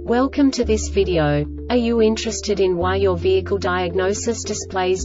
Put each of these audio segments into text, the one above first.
Welcome to this video. Are you interested in why your vehicle diagnosis displays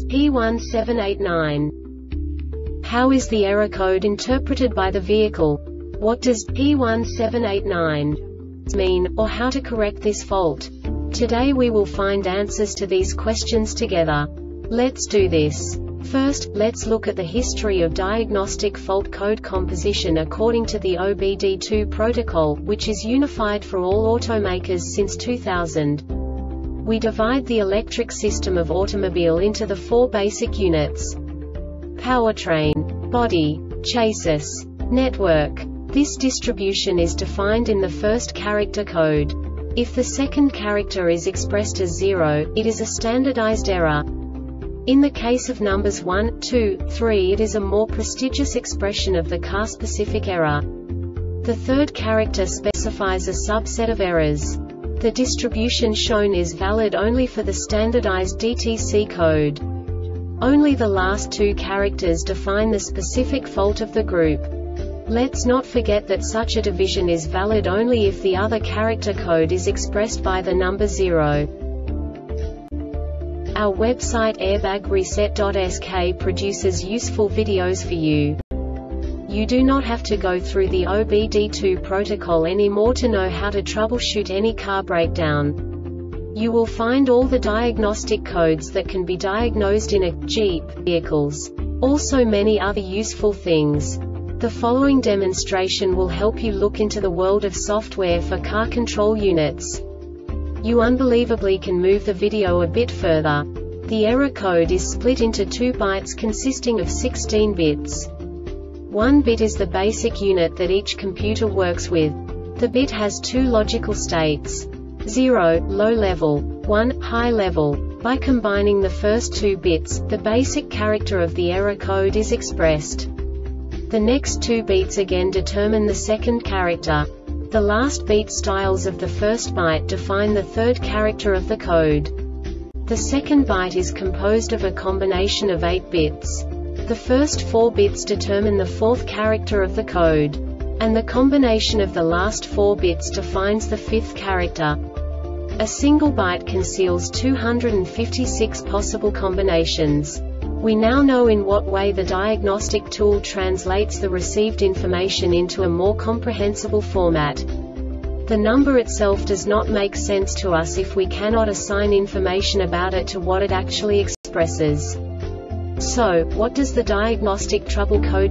P1789? How is the error code interpreted by the vehicle? What does P1789 mean, or how to correct this fault? Today we will find answers to these questions together. Let's do this. First, let's look at the history of diagnostic fault code composition according to the OBD2 protocol, which is unified for all automakers since 2000. We divide the electric system of automobile into the four basic units: powertrain, body, chassis, network. This distribution is defined in the first character code. If the second character is expressed as 0, it is a standardized error. In the case of numbers 1, 2, 3, it is a more prestigious expression of the car-specific error. The third character specifies a subset of errors. The distribution shown is valid only for the standardized DTC code. Only the last two characters define the specific fault of the group. Let's not forget that such a division is valid only if the other character code is expressed by the number 0. Our website airbagreset.sk produces useful videos for you. You do not have to go through the OBD2 protocol anymore to know how to troubleshoot any car breakdown. You will find all the diagnostic codes that can be diagnosed in a Jeep vehicles. Also many other useful things. The following demonstration will help you look into the world of software for car control units. You unbelievably can move the video a bit further. The error code is split into 2 bytes consisting of 16 bits. 1 bit is the basic unit that each computer works with. The bit has 2 logical states: 0, low level, 1, high level. By combining the first 2 bits, the basic character of the error code is expressed. The next 2 beats again determine the second character. The last beat styles of the first byte define the third character of the code. The second byte is composed of a combination of 8 bits. The first 4 bits determine the fourth character of the code. And the combination of the last 4 bits defines the fifth character. A single byte conceals 256 possible combinations. We now know in what way the diagnostic tool translates the received information into a more comprehensible format. The number itself does not make sense to us if we cannot assign information about it to what it actually expresses. So, what does the diagnostic trouble code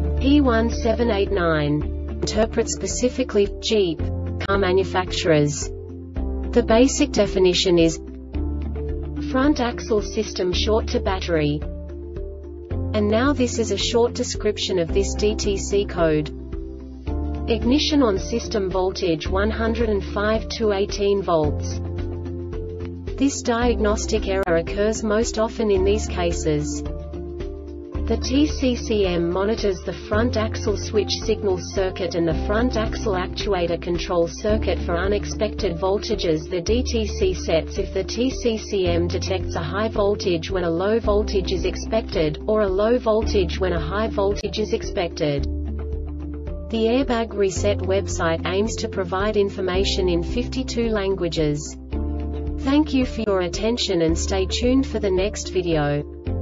P1789 interpret specifically for Jeep car manufacturers? The basic definition is front axle system short to battery. And now this is a short description of this DTC code. Ignition on system voltage 105 to 18 volts. This diagnostic error occurs most often in these cases. The TCCM monitors the front axle switch signal circuit and the front axle actuator control circuit for unexpected voltages. The DTC sets if the TCCM detects a high voltage when a low voltage is expected, or a low voltage when a high voltage is expected. The Airbag Reset website aims to provide information in 52 languages. Thank you for your attention and stay tuned for the next video.